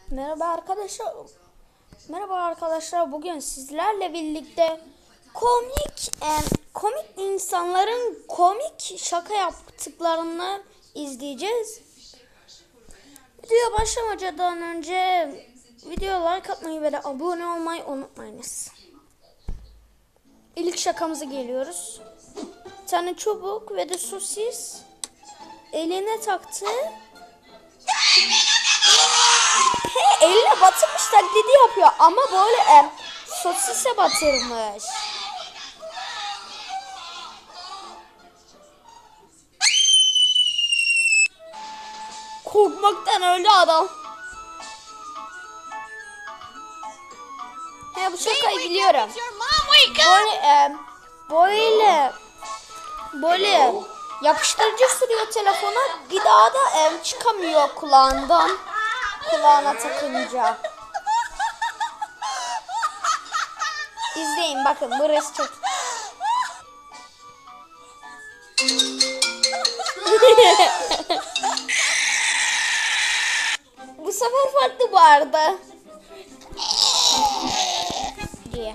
Merhaba arkadaşlar. Merhaba arkadaşlar. Bugün sizlerle birlikte komik insanların komik şaka yaptıklarını izleyeceğiz. Videoya başlamadan önce videoya like atmayı ve de abone olmayı unutmayınız. İlk şakamıza geliyoruz. Bir tane çubuk ve de sosis eline taktı. Eline batırmış taklidi yapıyor ama böyle sosise batırmış. Korkmaktan öldü adam. Bu şakayı biliyorum. Böyle yapıştırıcı sürüyor telefona, bir daha da çıkamıyor kulağına takınca. İzleyin bakın, burası çok. Bu sefer farklı bu arada. Diye.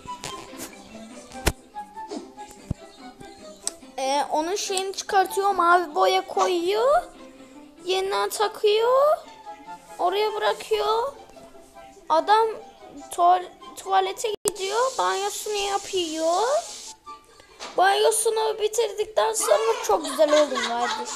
Onun şeyini çıkartıyor, mavi boya koyuyor, yeniden takıyor, oraya bırakıyor. Adam tuvalete gidiyor, banyosunu yapıyor. Banyosunu bitirdikten sonra çok güzel oldu kardeş.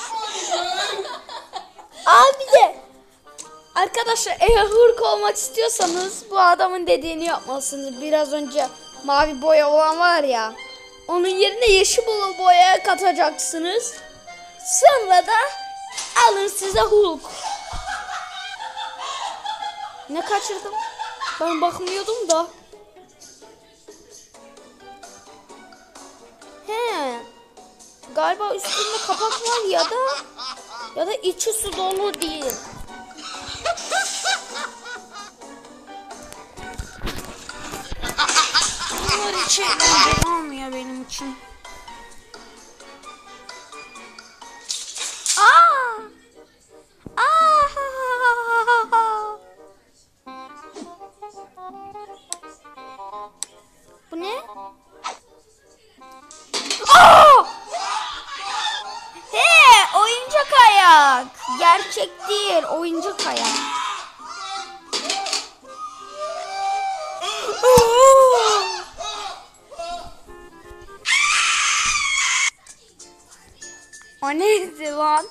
Bir de arkadaşlar, eğer Hulk olmak istiyorsanız bu adamın dediğini yapmalısınız. Biraz önce mavi boya olan var ya, onun yerine yeşil boya katacaksınız. Sonra da alın size Hulk. Ne kaçırdım? Ben bakmıyordum da. Galiba üstünde kapak var ya da içi su dolu değil. Bunlar hiç eğlenceli olmuyor benim için. Bu ne? Oyuncak ayak. Gerçek değil, oyuncak ayak. O neydi lan?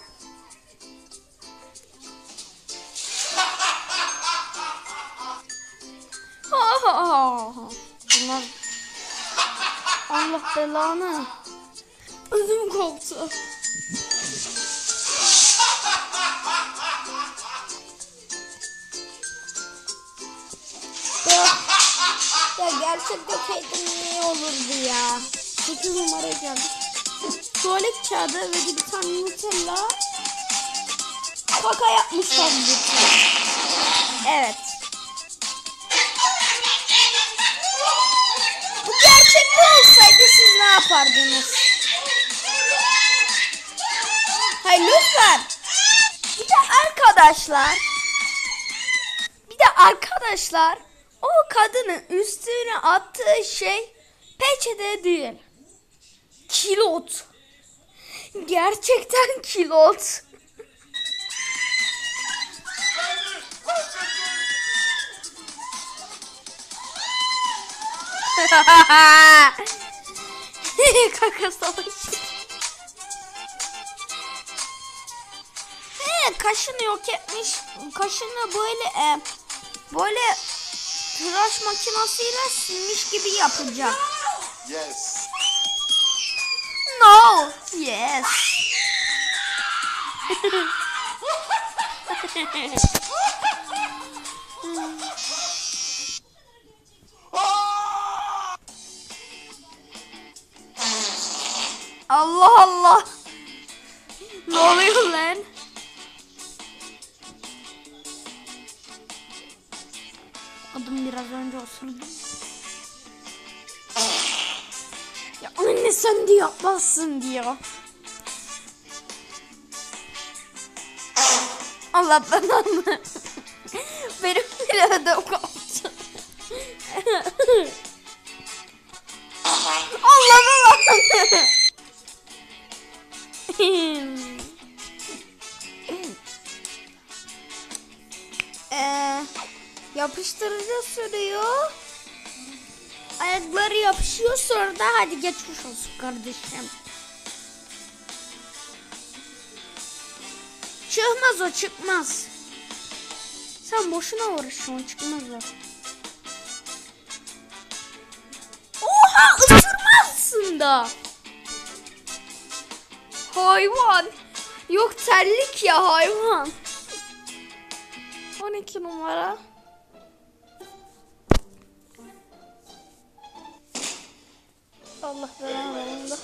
Bunlar... Allah belanı. Ödüm koptu. Ya gerçek dökeydim iyi olurdu ya. 8 numara geldi. Tuvalet kağıdı ve bir tane Nutella. Kaka yapmışlar lütfen. Evet. Bu gerçekte olsaydı siz ne yapardınız? Hayır lütfen. Bir de arkadaşlar o kadının üstüne attığı şey peçete değil, kilot. Gerçekten kilot. Kaka savaşı. Kaşını yok etmiş. Kaşını böyle tıraş makinesiyle silmiş gibi yapacak. Yes. No. Yes. Allah Allah. Ne oluyor lan? Adım biraz önce osurdum. Ya anne sen de yapmazsın diyor. Allah belanı. Benim Ödüm koptu. Allah'ım. Yapıştırıcı sürüyor. Ayakları yapışıyor, sonra da hadi geçmiş olsun kardeşim. Çıkmaz o, çıkmaz. Sen boşuna uğraşıyorsun, çıkmaz o. Oha, ısırmazsın da. Hayvan. Yok terlik ya, hayvan. 12 numara. Allah belanı.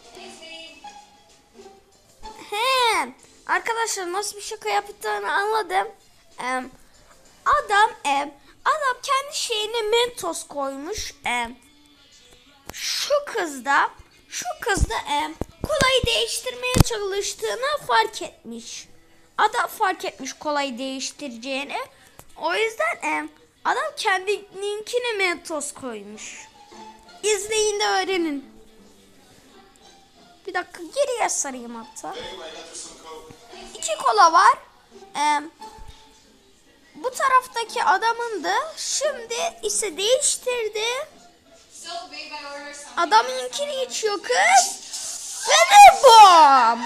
He. Arkadaşlar nasıl bir şaka yaptığını anladım. Adam kendi şeyine Mentos koymuş. Şu kız da kolayı değiştirmeye çalıştığını fark etmiş. Adam fark etmiş kolayı değiştireceğini. O yüzden adam kendininkine Mentos koymuş. İzleyin de öğrenin. Bir dakika geriye sarayım hatta. 2 kola var. Bu taraftaki adamın da şimdi ise değiştirdi. Adamınkini içiyor kız. Ve bom.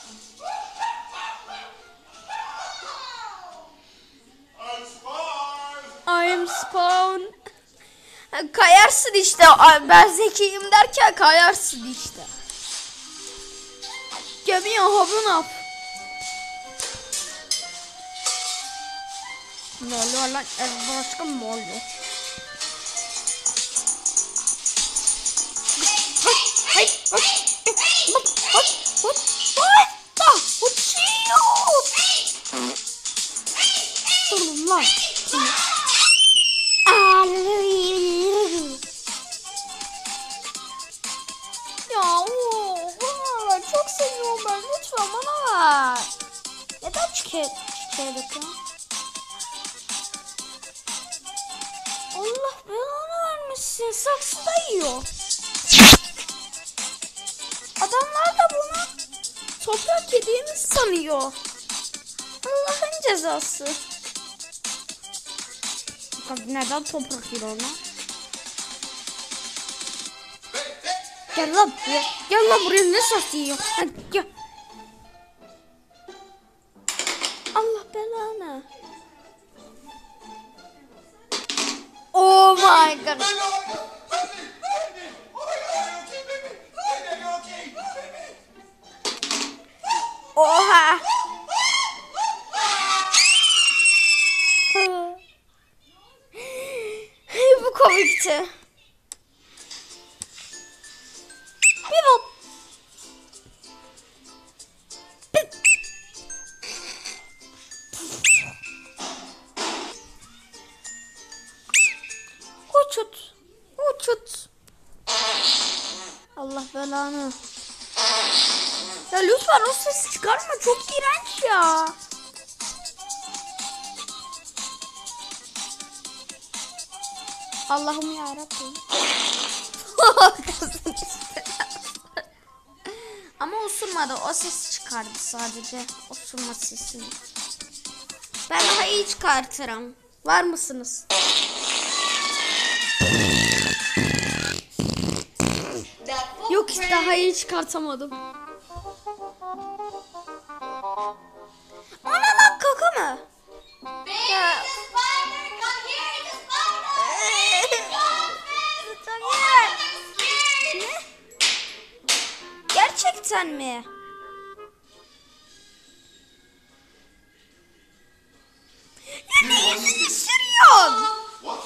I'm spawn. Kayarsın işte. Ben zekiyim derken kayarsın işte. Gemiye hopun hop. Ne oluyor lan? Başka mı oluyor? Durun lan. Ya bana çok seviyorum ben, lütfen bana ver. Neden çiçeğe döküyorum? Allah belanı vermesin, saksıda yiyor. Adamlar da bunu toprak yediğini sanıyor. Allah'ın cezası. Neden toprak yiyor ona? Gel lan buraya. Gel lan buraya, ne sos yiyor? Hadi gel. Allah belanı. Oh my god. Oha. Bu komikti. Uçut. Allah belanı. Ya lütfen o sesi çıkarma, çok iğrenç ya. Allah'ım yarabbim. Ama osurmadı, o ses çıkardı sadece. Osurma sesini. Ben daha iyi çıkartırım. Var mısınız? Yok, daha iyi çıkartamadım. Ana lan, kaka mı? Ya. Ne? Gerçekten mi? Ya niye ısırıyorsun?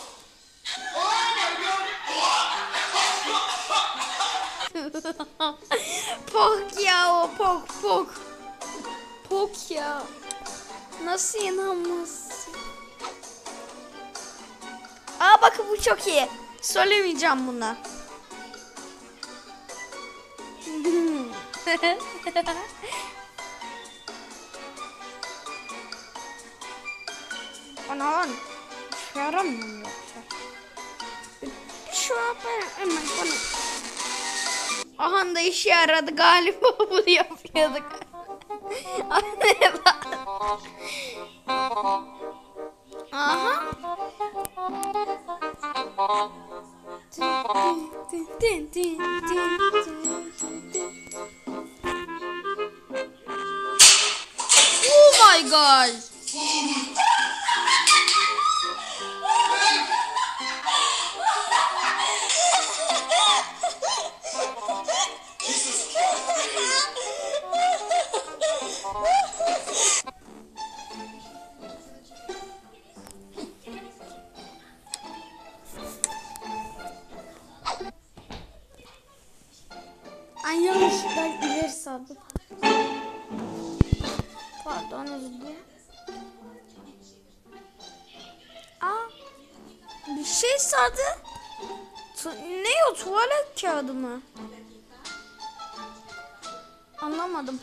Pok ya, o pok. Pok ya. Nasıl inanmazsın? Aa bakın, bu çok iyi. Söylemeyeceğim buna. Anan. işe yaramıyor mu yoksa? Şu an hemen bana. Aha da işe yaradı galiba, bunu yapıyorduk. Aha. Oh my god. Ay yanlışlıkla ileri sardım. Pardon, özür dilerim. Aa, bir şey sardı. Ne o, tuvalet kağıdı mı? Anlamadım.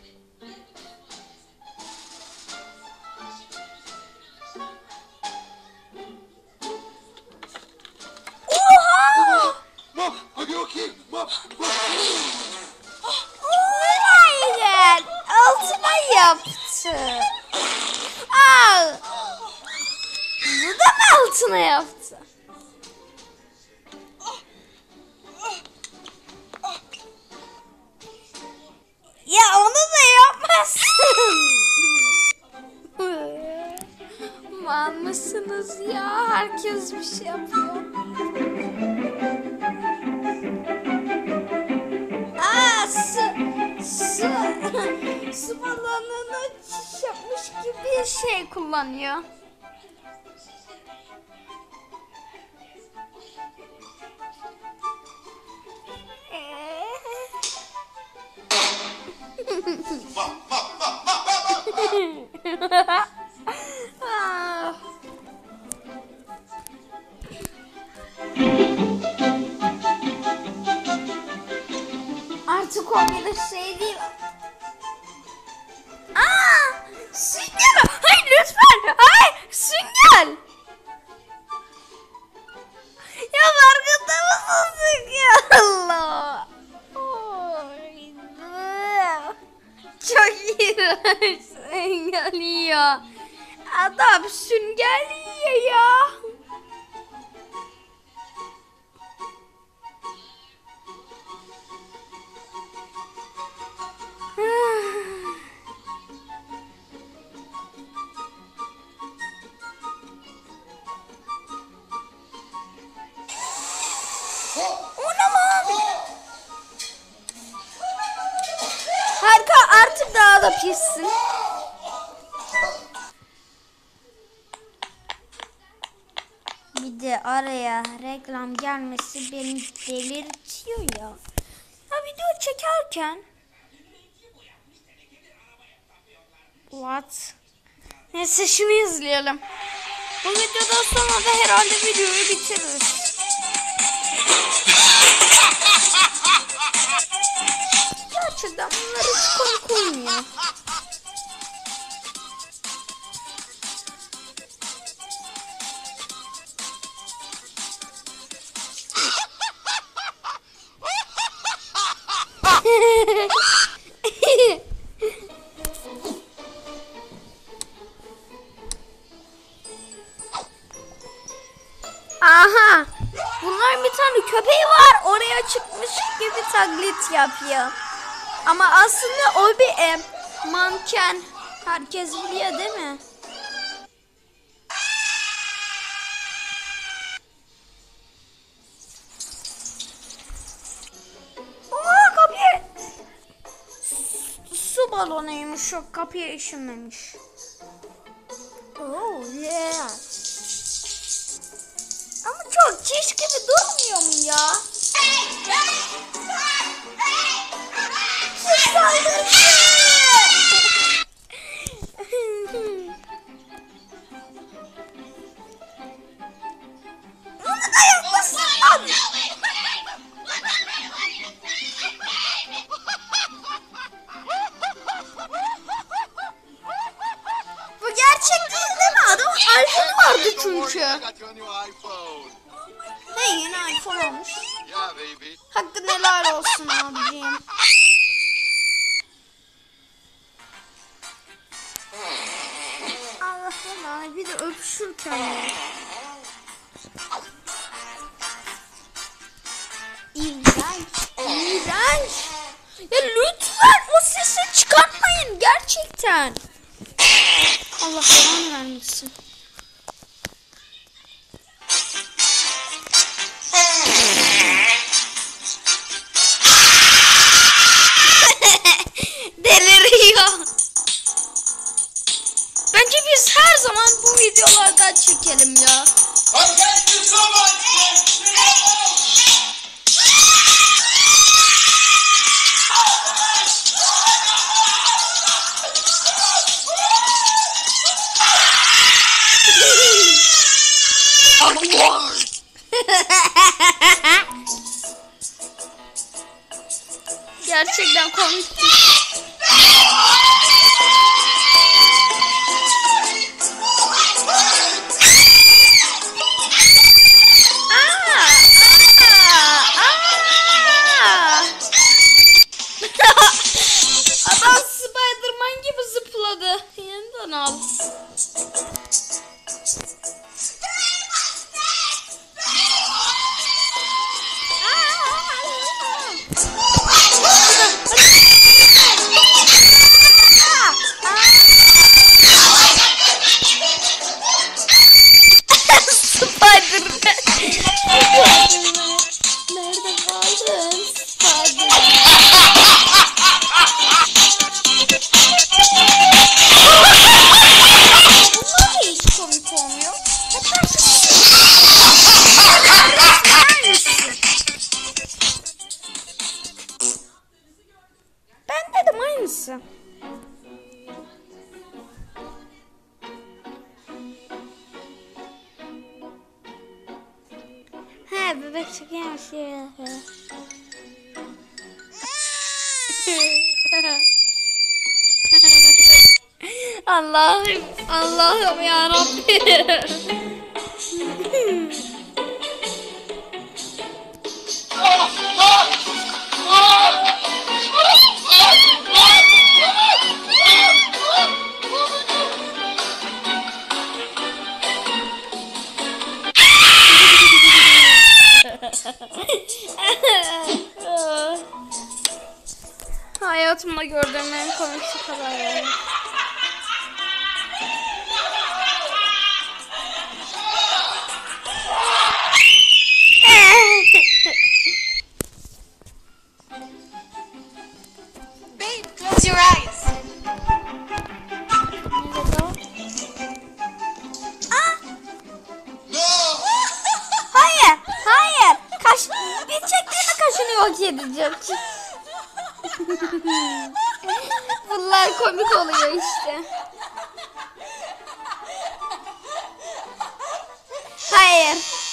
Oha! Mom, are you okay? Mom, Hayır, altıma yaptı. Aa, bu da mı altına yaptı? Ya onu da yapmazsın. Mal mısınız ya? Herkes bir şey yapıyor. Aa, su balonunu çiş yapmış gibi şey kullanıyor. Ah. Artık o bir şey değil. Aa! Sünger! Hayır lütfen! Hayır! Sünger! Ya farkında mısın Sünger? Allah! Çok iğrenç. Sünger yiyor. Adam sünger yiyor ya. Harika, artık daha da pissin. Bir de araya reklam gelmesi beni delirtiyor ya. Ya video çekerken. What? Neyse şunu izleyelim. Bu videodan sonra da herhalde videoyu bitiririz. Gerçekten bunlar hiç komik olmuyor. Aha. Bunların bir tane köpeği var. Oraya çıkmış gibi taklit yapıyor. Ama aslında o bir manken. Herkes biliyor değil mi? Oha, kapıya su balonuymuş, o kapıya işinmemiş. Oh yeah. Ama çok çiş gibi durmuyor mu ya? Su saldırısı. Bunu da yapmasın abi. Bu gerçek değil mi? Adam alfalı vardı çünkü. I got your new iPhone. He yeni iPhone olmuş. Yeah, baby. Hakkın helal olsun abiciğim. Allah Allah bir de öpüşürken ya. İğrenç. İğrenç. Ya lütfen o sesi çıkartmayın gerçekten. Allah belanı vermesin. Deliriyor. Bence biz her zaman bu videolardan çekelim ya. Thank you so much. Gerçekten komik. Adam Spiderman gibi zıpladı. Yeniden al. Spiderman. Nerede kaldın Spiderman? Bunlar hiç komik olmuyor. Ben dedim aynısı. He bebek çeken şey. Allah'ım, Allah'ım ya Rabbim. Hayatımda gördüğüm en komik şu kadar yani. Babe, close your eyes. No! Hayır, hayır. Bir çektiğinde kaşını yok edecek. Bunlar komik oluyor işte. Hayır.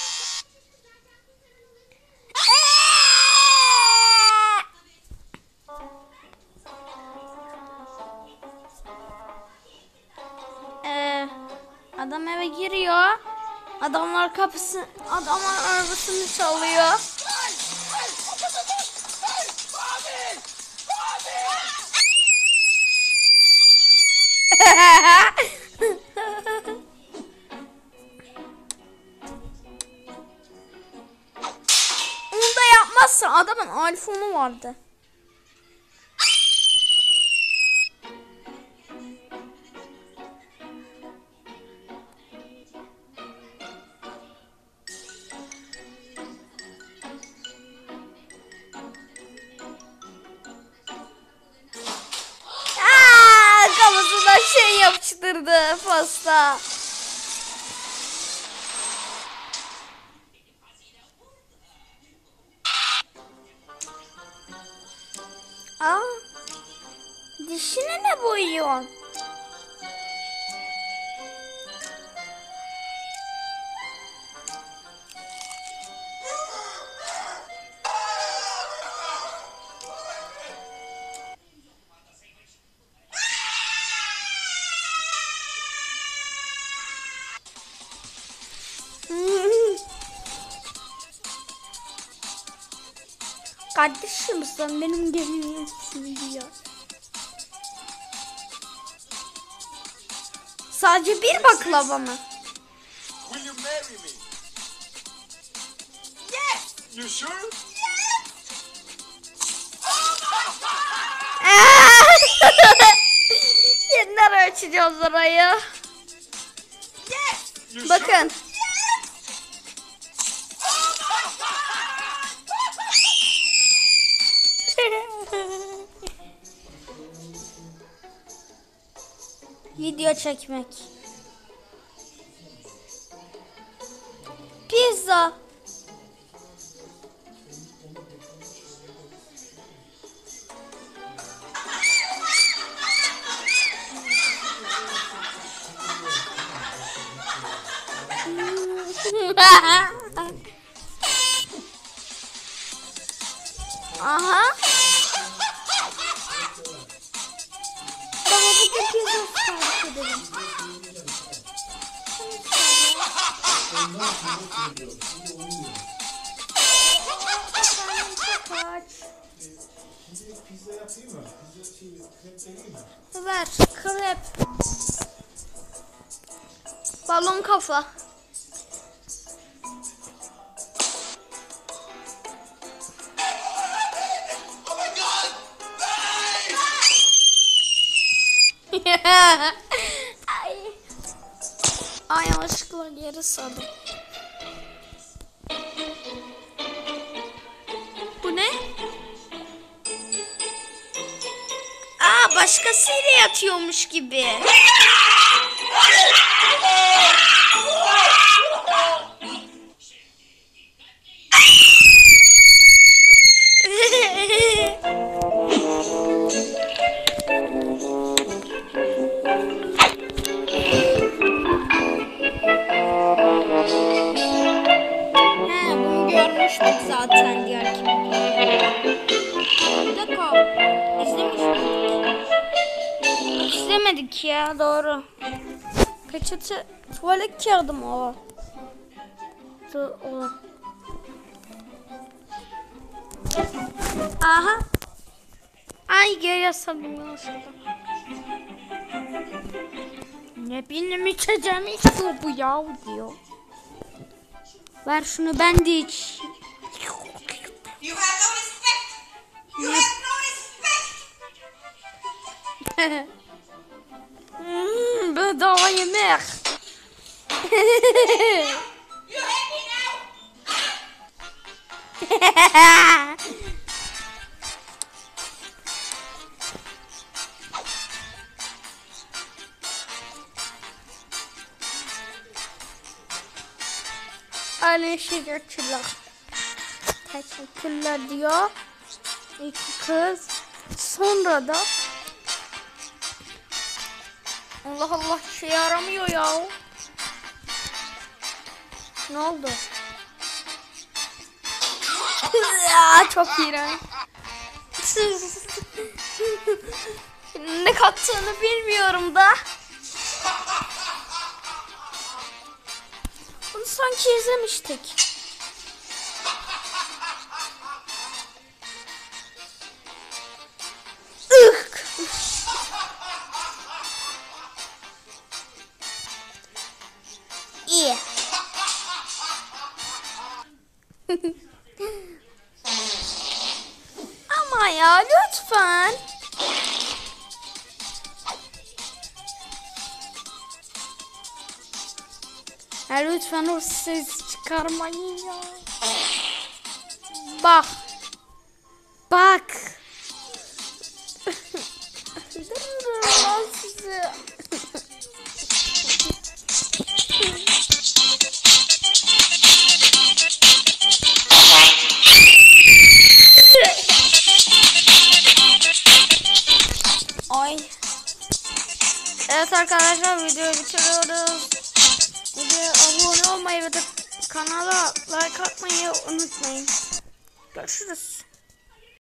Adam eve giriyor. Adamlar arabasını çalıyor. Onu da yapmazsan adamın iPhone'u vardı. Kafasına şey yapıştırdı pasta. Dişini ne boyuyorsun? Kardeşim sen benim gelinimsin diyor. Sadece bir baklava mı? Will you marry me? Yes! You sure? Yeniden ölçeceğiz orayı. Yes! You Bakın. Video çekmek. Pizza. Aha. Baba bugün pizza sipariş edelim. Pizza yapayım mı? Pizza krep vereyim mi? Ver krep. Balon kafa. Oh my God! Ay. Ay yanlışlıkla geri sardım. Bu ne? Aa başkasıyla yatıyormuş gibi. Bunu görmüştük zaten diğer kim. Bir dakika. İzlemiş miydik? İzlemedik ya doğru. Peçete tuvalet kağıdı mı o? O. Aha. Ay gel yasadım yanlışlıkla. Ne bileyim içeceğim içiyor bu ya diyor. Ver şunu ben de iç. You have no respect! You have no respect! Bedava yemek. You hate me now! Teşekkürler. Teşekkürler diyor. İki kız. Sonra da Allah Allah şey yaramıyor ya. Ne oldu? Ya çok iğrenç. Ne kattığını bilmiyorum da. Bunu sanki izlemiştik. İyi. Ama ya lütfen. Ya lütfen o ses çıkarmayın ya. Bak. Bak. Ben sizi. Ay. Evet arkadaşlar videoyu bitiriyoruz. Videoya abone olmayı ve de kanala like atmayı unutmayın. Görüşürüz.